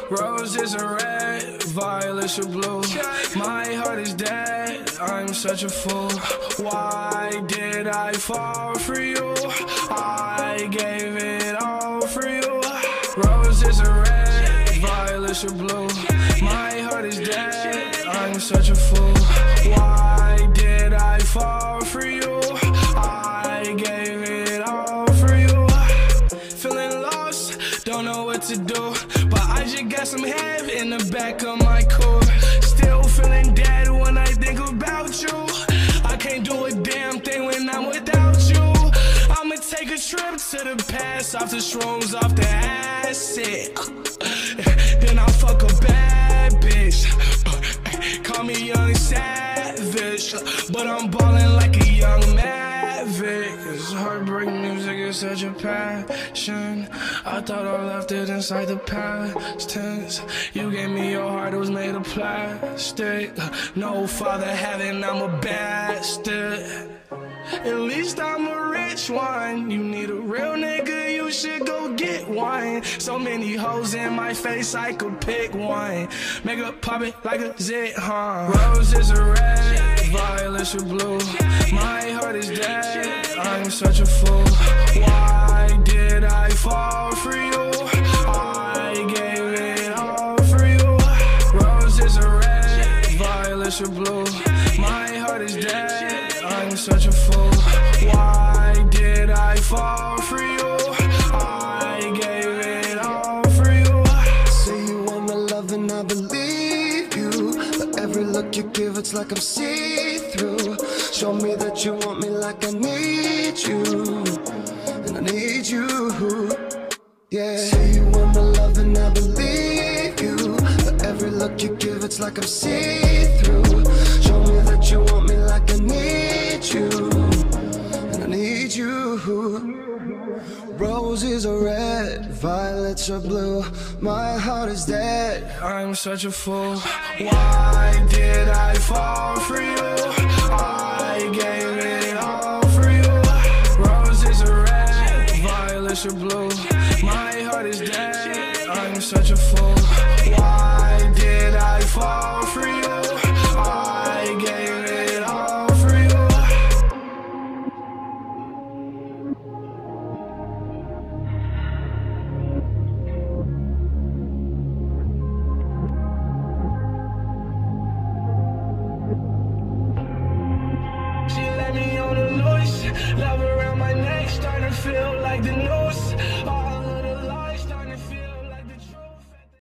Roses are red, violets are blue. My heart is dead, I'm such a fool. Why did I fall for you? I gave it all for you. Roses are red, violets are blue. My heart is dead, I'm such a fool. Why did I fall for you? I gave it all for you. Feeling lost, don't know what to do, but I just got some head in the back of my core. Still feeling dead when I think about you. I can't do a damn thing when I'm without you. I'ma take a trip to the past, off the shrooms, off the acid. Then I'll fuck a bad bitch. Call me young savage, but I'm ballin' like a young maverick. Cause heartbreak music is such a passion. I thought I left it inside the past tense. You gave me your heart, it was made of plastic. No father having, I'm a bastard. At least I'm a rich one. You need a real nigga, you should go get one. So many hoes in my face, I could pick one. Make it pop it like a zit, huh? Roses are red, violets are blue. My heart is dead, I'm such a fool. Why did I fall for you? I gave it all for you. Roses are red, violets are blue. My heart is dead, I'm such a fool. Why did I fall for you? I gave it all for you. Say you want my love and I believe you, but every look you give, it's like I'm see-through. Show me that you want me like I need you, and I need you. Yeah. Say you want my love and I believe you, but every look you give, it's like I'm see-through. Show me that you want me like I need you, and I need you. Roses are red, violets are blue. My heart is dead, I'm such a fool. Why did I fall for you? I gave it all for you. Roses are red, violets are blue. My heart is dead, I'm such a fool. Why did I fall for you? I gave it all for you. She let me on the loose, love around my neck, starting to feel like the noise.